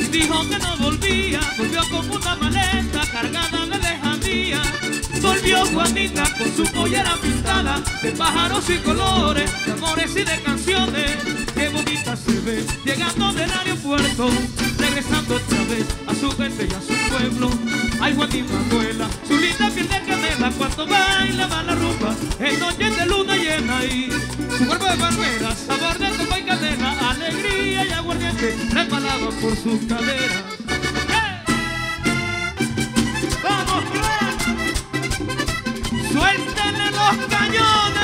dijo que no volvía, volvió con una maleta cargada de lejanía. Volvió Juanita con su pollera pintada de pájaros y colores, de amores y de canciones. Qué bonita se ve llegando del aeropuerto, regresando otra vez a su gente y a su pueblo. Ay, Juanita Manuela, su linda piel de canela, cuando bailaba la rumba en noches de luna llena. Y su cuerpo de barbera, sabor de copa y canela, alegría y aguardiente resbalaba por sus caderas. ¡Vamos, Clan! ¡Suéltenle los cañones!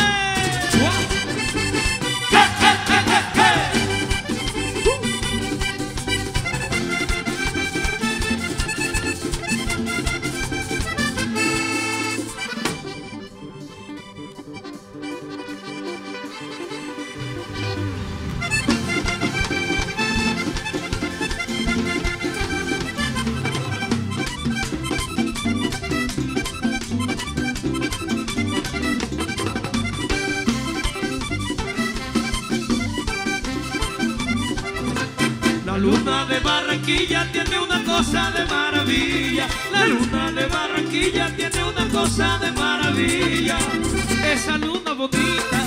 La luna de Barranquilla tiene una cosa de maravilla. La luna de Barranquilla tiene una cosa de maravilla. Esa luna bonita,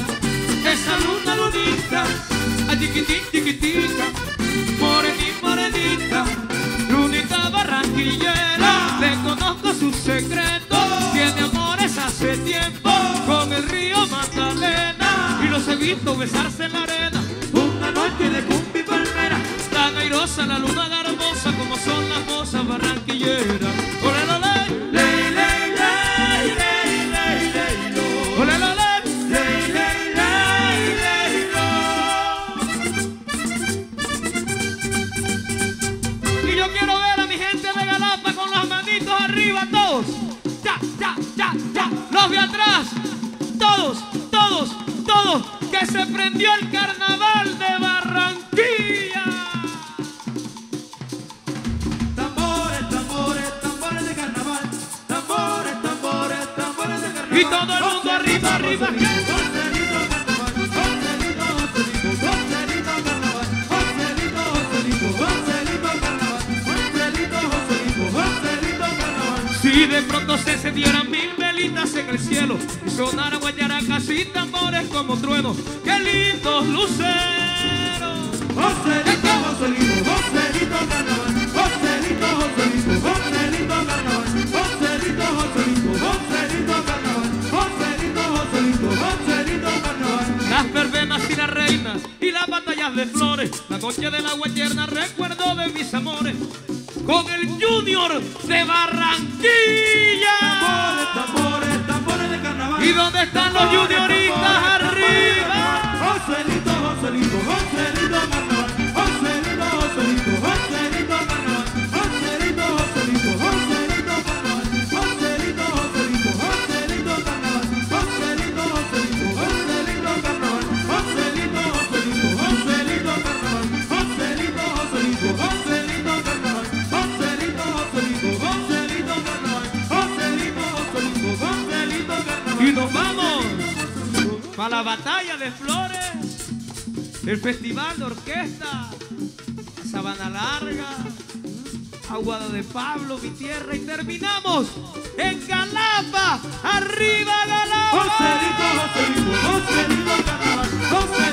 ay, chiquitita, morenita, lunita barranquillera. Le conozco sus secretos, tiene amores hace tiempo con el río Magdalena. Y los he visto besarse en la arena, una noche de cumbia y palmera. Tan airosa la luna hermosa como son las mozas barranquilleras. Ole, ole, ley, ley, ley, ley, ley, ley, lo. Ole, ole, ley, ley, ley, ley, lo. Y yo quiero ver a mi gente de Galapa con las manitos arriba, todos. Ya, ya, ya, ya. Los de atrás, todos, todos, todos. Que se prendió el carnaval de Barranquilla. Y todo el mundo arriba, arriba. Si de pronto se encendieran 1000 velitas en el cielo y sonaran guayaracas y tambores como truenos, ¡qué lindos luceros! Joselito, Joselito, Joselito carnaval. Joselito, Joselito, Joselito carnaval. Joselito, Joselito, Joselito carnaval. Joselito, Joselito, Joselito carnaval. Las verbenas y las reinas y las batallas de flores, la noche de la guayerna, recuerdo de mis amores con el Junior de Barranquilla. Tambores, tambores, tambores de carnaval. ¿Y dónde están los junioristas arriba? Joselito, Joselito, Joselito carnaval. Joselito, Joselito, Joselito carnaval. Joselito, Joselito, Joselito carnaval. Joselito, Joselito, Joselito carnaval. Joselito, Joselito, Joselito carnaval. Joselito, Joselito, Joselito carnaval. Joselito, Joselito, Joselito carnaval. Joselito, Joselito, Joselito carnaval. Joselito, Joselito, Joselito carnaval. Y nos vamos para la batalla de Flores, el festival de orquesta, Sabana Larga, Aguada de Pablo, mi tierra, y terminamos en Galapa, arriba Galapa. Joselito, Joselito, Joselito carnaval.